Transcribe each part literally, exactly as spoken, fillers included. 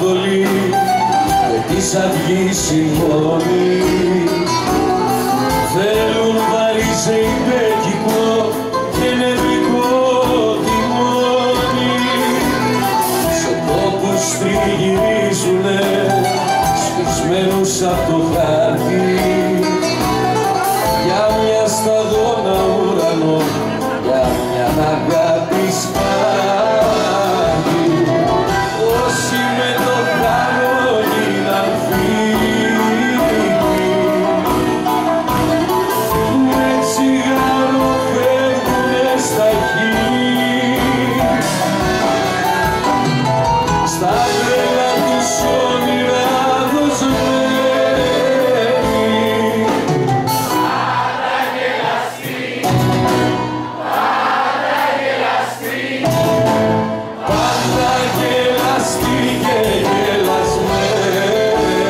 Ανατολή και της αυγής συμφωνεί. Θέλουν βαριζεϊμπέκικο και νευρικό τιμόνι, σε τόπους τριγυρίζουνε σβησμένους απ' το χάρτη, για μια σταδόνα ουρανό, για μια αγάπη σπάτη. Όσοι με το κανόνι να φύγει, με τσιγάρο φεύγουνε στα χείλη, στα τρέλα τους όνειρα δοσμένοι. Πάντα γελαστή, πάντα γελαστή, πάντα γελαστή και γελασμένη.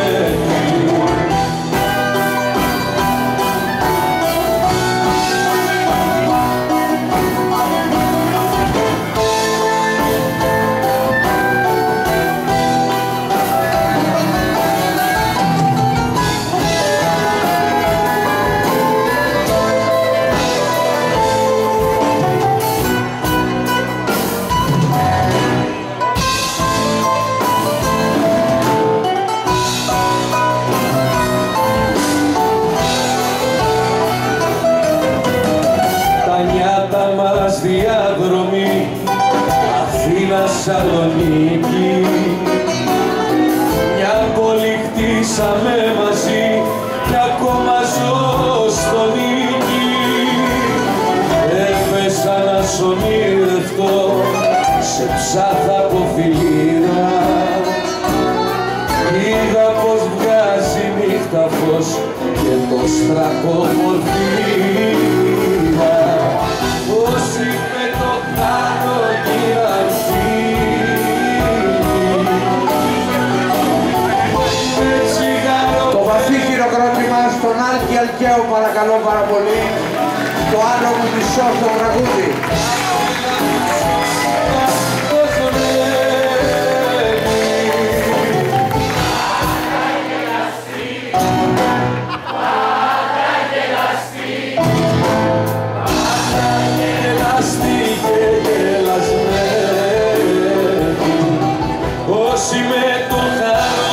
Διάδρομη Αθήνα Σαλονίκη, μια πόλη χτίσαμε μαζί κι ακόμα ζω στο νίκη. Έπεσα να σ' ονειρευτώ σε ψάθα από φιλήρα, είδα πως βγάζει νύχτα φως και το στρακό μορφήρα. Όσοι με το κανόνι να φύγει. Το βαθύ χειροκρότημα στον Άλκη Αλκαίου, παρακαλώ πάρα πολύ, το άλλο μου μισό στο τραγούδι. Όσοι με το χαρό